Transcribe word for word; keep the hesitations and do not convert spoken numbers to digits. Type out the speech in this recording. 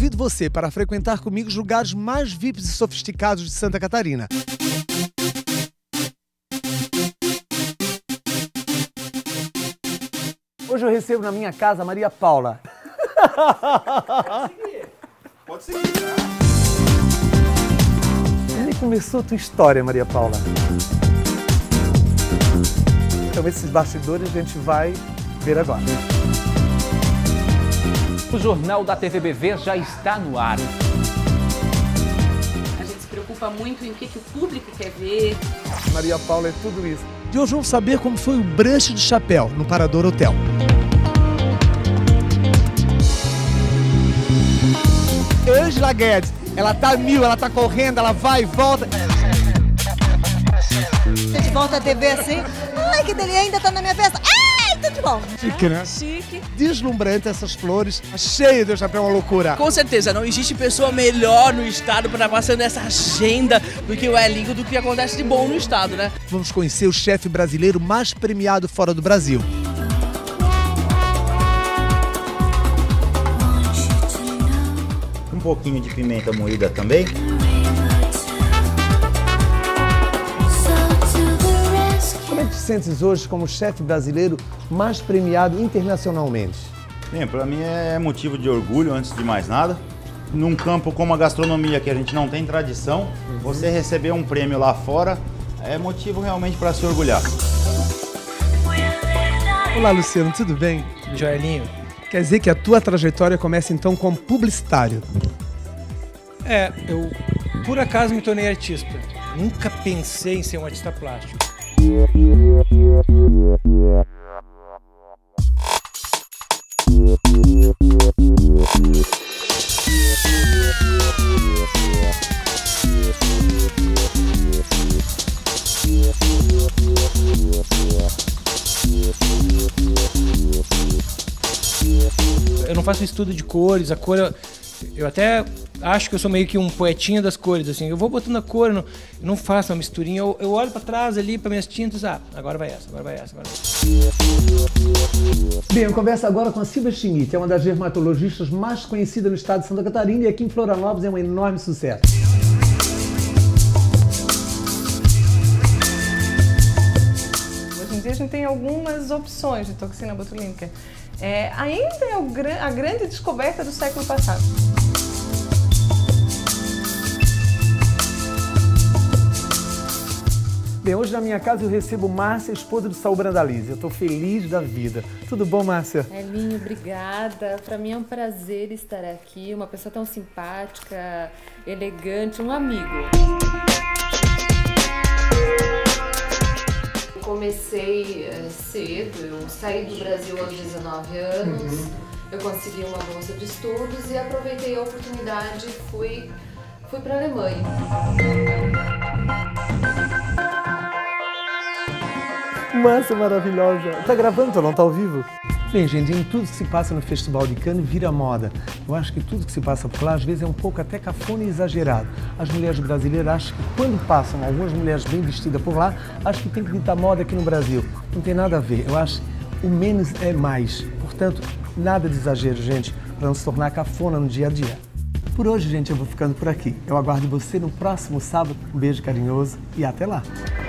convido você para frequentar comigo os lugares mais V I Ps e sofisticados de Santa Catarina. Hoje eu recebo na minha casa a Maria Paula. Pode seguir. Pode seguir, né? Como começou a tua história, Maria Paula? Então, esses bastidores a gente vai ver agora. O Jornal da T V B V já está no ar. A gente se preocupa muito em o que, que o público quer ver. Maria Paula é tudo isso. E hoje vamos saber como foi o brunch de chapéu no Parador Hotel. Ângela Guedes, ela tá mil, ela tá correndo, ela vai e volta. De volta à T V assim, ai que delícia, ainda tá na minha festa, ai, tudo de bom. Chique, né? Chique. Deslumbrante essas flores, cheio de chapéu, uma loucura. Com certeza, não existe pessoa melhor no estado para estar passando essa agenda do que o Elinho, do que acontece de bom no estado, né? Vamos conhecer o chefe brasileiro mais premiado fora do Brasil. Um pouquinho de pimenta moída também. Como é que te sentes hoje como chefe brasileiro mais premiado internacionalmente? Bem, para mim é motivo de orgulho, antes de mais nada. Num campo como a gastronomia, que a gente não tem tradição, uhum. Você receber um prêmio lá fora é motivo realmente para se orgulhar. Olá, Luciano, tudo bem? Joelinho. Quer dizer que a tua trajetória começa então como publicitário? É, eu por acaso me tornei artista. Nunca pensei em ser um artista plástico. Eu não faço estudo de cores, a cor... Eu, eu até acho que eu sou meio que um poetinha das cores, assim. Eu vou botando a cor, eu não, eu não faço uma misturinha. Eu, eu olho pra trás ali, pra minhas tintas, ah, agora vai essa, agora vai essa, agora vai essa. Bem, eu converso agora com a Silvia Schmidt, é uma das dermatologistas mais conhecidas no estado de Santa Catarina e aqui em Florianópolis é um enorme sucesso. Hoje em dia a gente tem algumas opções de toxina botulínica. É, ainda é o, a grande descoberta do século passado. Bem, hoje na minha casa eu recebo Márcia, esposa do Saul Brandalize. Eu estou feliz da vida. Tudo bom, Márcia? Elinho, obrigada. Para mim é um prazer estar aqui. Uma pessoa tão simpática, elegante, um amigo. Comecei uh, cedo, eu saí do Brasil aos dezenove anos, uhum. Eu consegui uma bolsa de estudos e aproveitei a oportunidade e fui, fui para a Alemanha. Massa maravilhosa! Tá gravando ou não? Tá ao vivo? Bem, gente, em tudo que se passa no Festival de Cannes vira moda. Eu acho que tudo que se passa por lá, às vezes, é um pouco até cafona e exagerado. As mulheres brasileiras acham que quando passam algumas mulheres bem vestidas por lá, acham que tem que ditar moda aqui no Brasil. Não tem nada a ver. Eu acho que o menos é mais. Portanto, nada de exagero, gente, para não se tornar cafona no dia a dia. Por hoje, gente, eu vou ficando por aqui. Eu aguardo você no próximo sábado. Um beijo carinhoso e até lá!